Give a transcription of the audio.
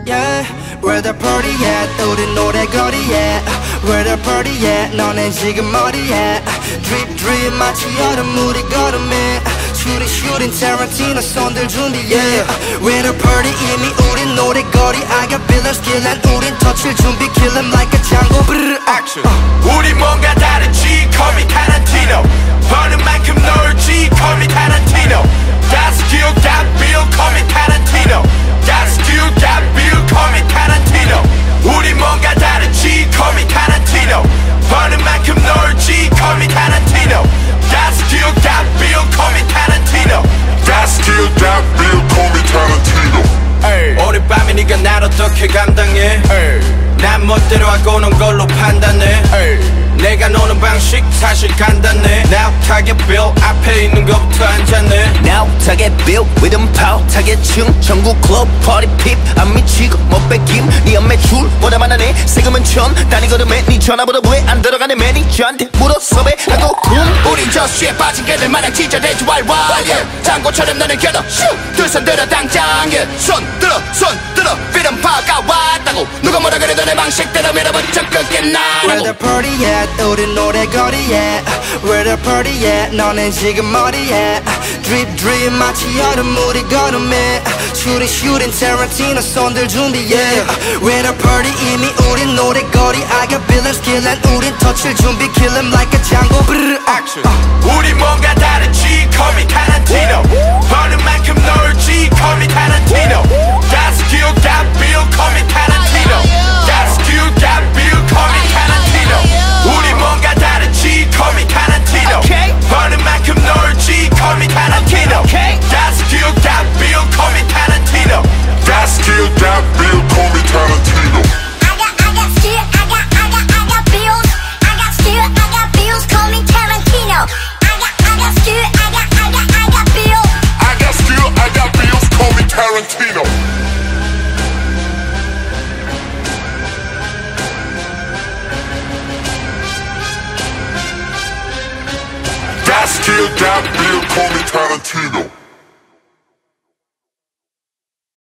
Yeah, where the party at? 우린 노래거리에 Where the party at? 너넨 지금 어디에? Drip drip 마치 얼음물이 걸음에 Shooting Tarantino 손들 준비해 Where the party 이미 우린 노래거리 I got billions killing 우린 터칠 준비 Kill him like a Django Action 우리 뭔가 다르지 Call me Tarantino 버는 만큼 놀지 Call me Tarantino Got skill, got bill Call me Tarantino Got skill, got bill Call me Tarantino 우리 뭔가 다르지 Call me Tarantino 버는 만큼 놀지 Call me Tarantino Got skill, got bill Call me Tarantino Got skill, got bill Call me Tarantino 어젯밤에 네가 날 어떻게 감당해 난 멋대로 하고 논 걸로 판단해 내가 노는 방식 사실 간단해 나웃하게 빌 앞에 있는 것부터 앉았네 나웃하게 빌 리듬 파웃하게 층 전국 클럽 파티 핍 안 미치고 못 뺏김 네 연매출보다 많아네 세금은 천 단위 걸음에 네 전화번호 왜 안 들어가네 매니저한테 물어 섭외하고 군 우린 저수에 빠진 개들 마냥 지저대지 왈왈 장고처럼 너는 겨도 두 손 들어 당장 손 들어 리듬 파가 왔다고 누가 뭐라 그래도 내 방식대로 밀어붙여 끊겠나 Where the party at? 우린 노래거리에 Where the party at? 너넨 지금 어디에? Drip drip 마치 얼음물이 걸음에 Shooting Tarantino 손들 준비해 Where the party 이미 우린 노래거리 I got billions killing 우린 터칠 준비 Kill him like a Django Action 우리 뭔가 다르지 Call me Tarantino 버는 만큼 놀지 Call me Tarantino Got skill, got bill Call me Tarantino Got skill, got bill Call me Tarantino 우리 뭔가 다르지 Call me Tarantino 버는 만큼 놀지 Call me Tarantino Got skill, got bill Call me Tarantino Got skill, got bill Call me Tarantino I got skill, I got bills I got skill, I got bills Call me Tarantino I got skill, I got bills I got skill, I got bills Call me Tarantino Got skill, got bill, call me Tarantino.